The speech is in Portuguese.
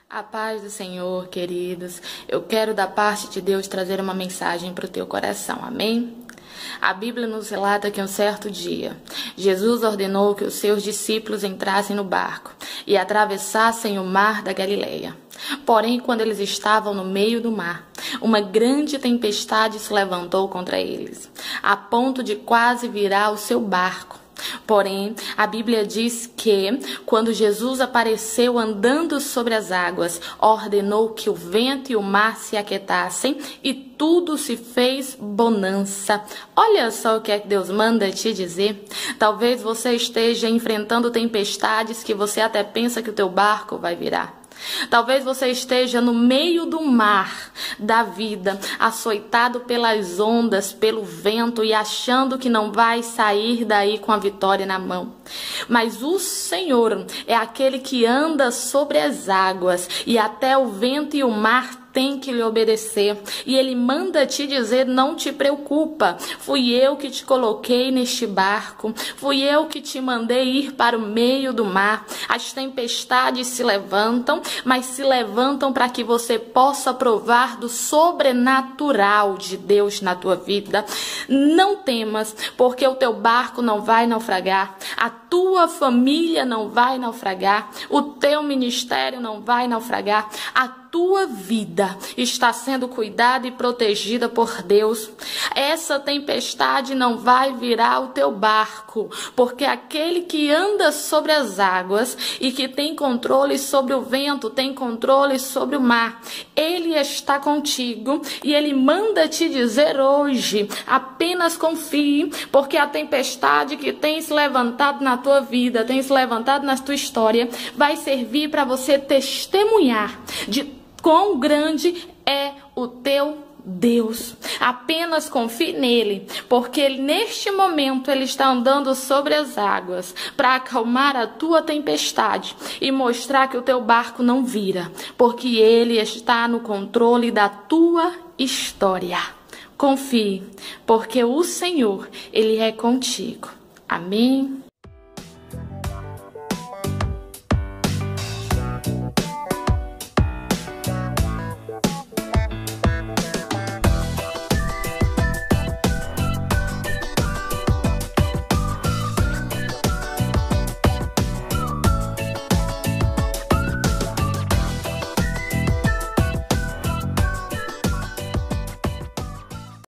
A paz do Senhor, queridos. Eu quero da parte de Deus trazer uma mensagem para o teu coração, amém? A Bíblia nos relata que um certo dia, Jesus ordenou que os seus discípulos entrassem no barco e atravessassem o mar da Galileia. Porém, quando eles estavam no meio do mar, uma grande tempestade se levantou contra eles, a ponto de quase virar o seu barco. Porém, a Bíblia diz que, quando Jesus apareceu andando sobre as águas, ordenou que o vento e o mar se aquietassem e tudo se fez bonança. Olha só o que é que Deus manda te dizer. Talvez você esteja enfrentando tempestades que você até pensa que o teu barco vai virar. Talvez você esteja no meio do mar da vida, açoitado pelas ondas, pelo vento e achando que não vai sair daí com a vitória na mão. Mas o Senhor é aquele que anda sobre as águas e até o vento e o mar tem que lhe obedecer. E ele manda te dizer: não te preocupa, fui eu que te coloquei neste barco, fui eu que te mandei ir para o meio do mar. As tempestades se levantam, mas se levantam para que você possa provar do sobrenatural de Deus na tua vida. Não temas, porque o teu barco não vai naufragar, a tua família não vai naufragar, o teu ministério não vai naufragar, a tua vida está sendo cuidada e protegida por Deus. Essa tempestade não vai virar o teu barco, porque aquele que anda sobre as águas e que tem controle sobre o vento, tem controle sobre o mar, ele está contigo e ele manda te dizer hoje: apenas confie, porque a tempestade que tem se levantado na tua vida, tem se levantado na tua história, vai servir para você testemunhar de quão grande é o teu Deus. Apenas confie nele, porque neste momento ele está andando sobre as águas para acalmar a tua tempestade e mostrar que o teu barco não vira, porque ele está no controle da tua história. Confie, porque o Senhor, ele é contigo. Amém?